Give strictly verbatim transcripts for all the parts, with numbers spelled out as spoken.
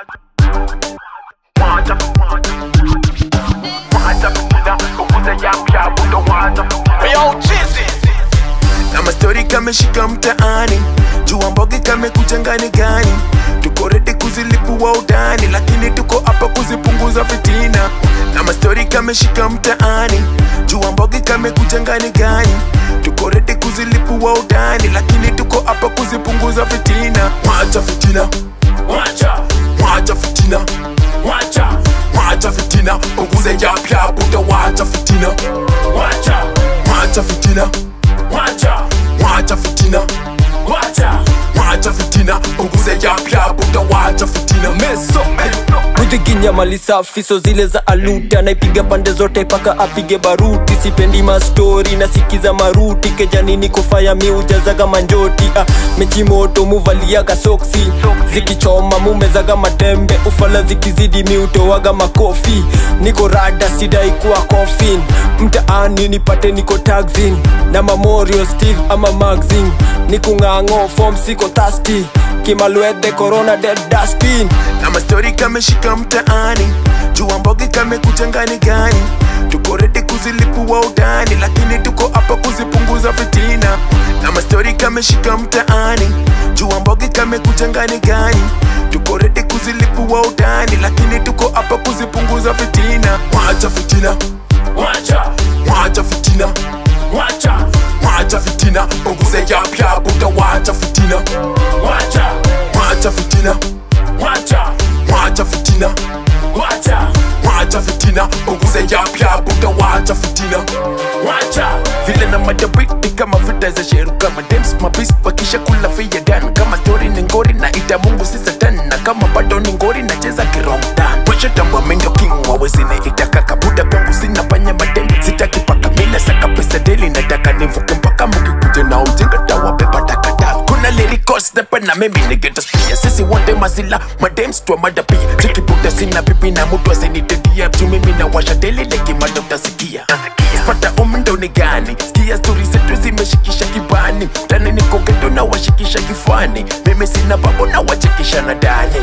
Na mastori kameshika mtaani, jua mbogi kamekuja ngani gani. Tuko ready kuzilipua udani, lakini tuko hapa kuzipunguza fitina. Na mastori kameshika mtaani, jua mbogi kamekuja ngani gani. Tuko ready kuzilipua udani, lakini tuko hapa kuzipunguza fitina. Wacha fitina, wacha, wacha fitina, wacha, wacha fitina, punguza yapya buda. Wacha fitina, wacha, wacha fitina, wacha, wacha fitina, wacha, wacha fitina, punguza yapya buda. Wacha fitina, meso Kudiginya mali safi so zile za aluta, naipiga pande zote paka apige baruti. Sipendi ma story na sikiza maruti, kejani niko fire mi ujazaga manjoti. ah, Mechi moto muvaliaga soksi, zikichoma mumezaga matembe. Ufala zikizidi mi utowaga makofi, niko rada sidai kuwa coffin. Mtaani nipate niko taxin, na Memorial Steve ama magazine. Niku ngango form siko thirsty, kimalwede corona dead dustbin. Na mastori kameshika mtaani, jua mbogi kamekuja ngani gani. Tuko ready kuzilipua udani, lakini tuko hapa kuzipunguza fitina. Na mastori kameshika mtaani, jua mbogi kamekuja ngani gani. Tuko ready kuzilipua udani, lakini tuko hapa kuzipunguza fitina. Wacha fitina, wacha, wacha fitina, wacha, wacha fitina, punguza yapya buda. Wacha fitina, wacha, wacha fitina, wacha, wacha fitina, wacha, wacha fitina, punguza yapya buda. Wacha fitina, wacha. Vile na madabiti kama vita za sheru, kama dems mabisi wakisha kula fia dan. Kama story ni ngori na ita Mungu si satan, na kama bado ni ngori na cheza kirongdan. Washa tambua mendo king wawezi na itaka kabuda. Kwangu sina panya madeni, sitaki paka mina saka pesa daily. Nataka nivuke mpaka mukikuja na ujinga tawa beba takata. Kuna lyricals na pena mimi nigeta spia. Sisi wande mazila madems tuwa madapia. Jiki buda sina pipi na mutu asinitedia. Juu mimi na washa daily leki madokta sikia. Pata umendo ni gani, sikia story zetu zimeshikisha kibani. Tani niko geto na washikisha kifani. Mimi sina babo na wachekisha na dani.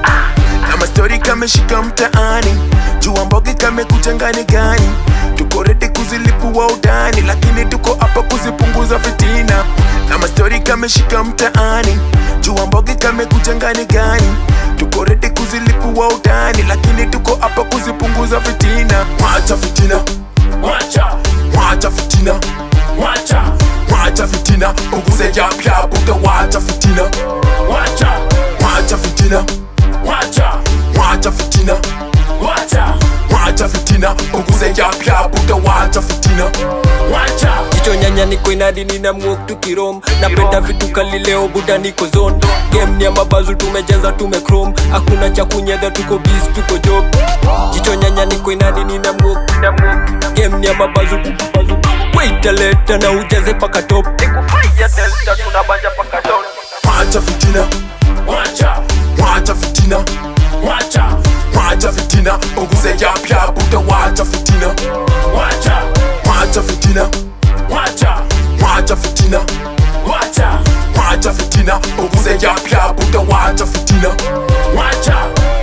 Na mastori kameshika mtaani, jua mbogi kamekuja ngani gani. Tuko ready kuzilipua udani, lakini tuko hapa kuzipunguza fitina. Na mastori kameshika mtaani, jua mbogi kamekuja ngani gani. Tuko ready kuzilipua udani, lakini tuko hapa kuzipunguza fitina. Wacha fitina, wacha, wacha fitina, wacha, wacha fitina, punguza yapya buda. Wacha fitina, wacha, wacha fitina, wacha, wacha fitina, wacha, wacha fitina, punguza yapya buda. Wacha fitina, wacha. Jicho nyanya niko inadi nina mwok tukirom. Napenda vitu kali leo buda niko zone. Game ni ya mabazu tumejaza tume chrome. Hakuna cha kunyedha tuko busy tuko job. Jicho nyanya niko inadi nina mwok. Game ni ya mabazu tuko wait a leta na ujaze paka top. Niko fire delta tunabanja paka down. Wacha fitina, wacha, wacha fitina, wacha, wacha fitina, punguza yapya buda. Wacha fitina, wacha, wacha fitina, wacha, wacha fitina, wacha, wacha fitina, punguza yapya buda. Wacha fitina, wacha.